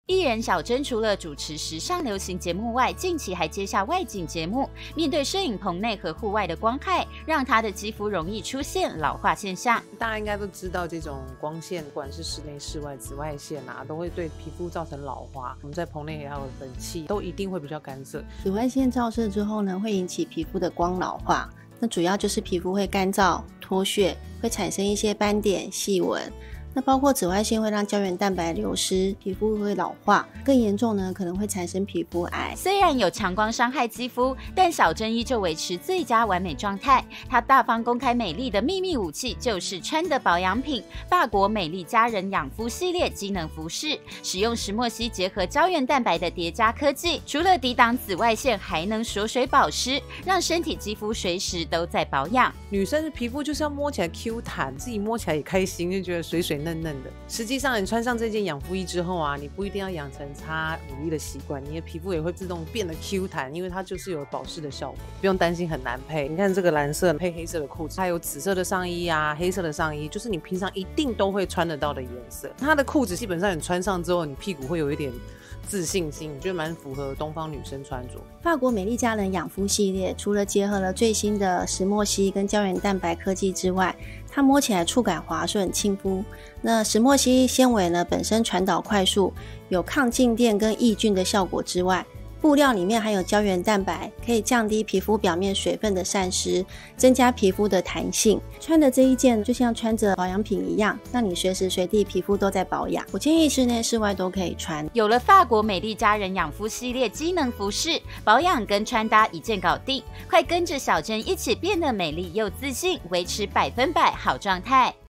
艺人小珍除了主持时尚流行节目外，近期还接下外景节目。面对摄影棚内和户外的光害，让她的肌肤容易出现老化现象。 大家应该都知道，这种光线，不管是室内、室外紫外线啊，都会对皮肤造成老化。我们在棚内还有冷气，都一定会比较干涩。 紫外线照射之后呢，会引起皮肤的光老化。那主要就是皮肤会干燥、脱屑，会产生一些斑点、细纹。那包括紫外线会让胶原蛋白流失，皮肤会老化，更严重呢可能会产生皮肤癌。 虽然有强光伤害肌肤，但小珍依旧维持最佳完美状态。她大方公开美丽的秘密武器就是穿的保养品——法国美丽佳人养肤系列机能服饰，使用石墨烯结合胶原蛋白的叠加科技，除了抵挡紫外线，还能锁水保湿，让身体肌肤随时都在保养。 女生的皮肤就是要摸起来 Q 弹，自己摸起来也开心，就觉得水水嫩嫩的。实际上，你穿上这件养肤衣之后啊，你不一定要养成擦乳液的习惯，你的皮肤也会自动变得 Q 弹，因为它就是有保湿的效果，不用担心很难配。你看这个蓝色配黑色的裤子，还有紫色的上衣啊，黑色的上衣，就是你平常一定都会穿得到的颜色。它的裤子基本上你穿上之后，你屁股会有一点自信心，我觉得蛮符合东方女生穿着。 法国美丽佳人养肤系列除了结合了最新的石墨烯跟胶原蛋白科技之外，它摸起来触感滑顺、亲肤。那石墨烯纤维呢，本身传导快速，有抗静电跟抑菌的效果之外，布料里面含有胶原蛋白，可以降低皮肤表面水分的散失，增加皮肤的弹性。穿的这一件就像穿着保养品一样，让你随时随地皮肤都在保养。我建议室内室外都可以穿。 有了法国美丽佳人养肤系列机能服饰，保养跟穿搭一键搞定。快跟着小珍一起变得美丽又自信，维持100%好状态。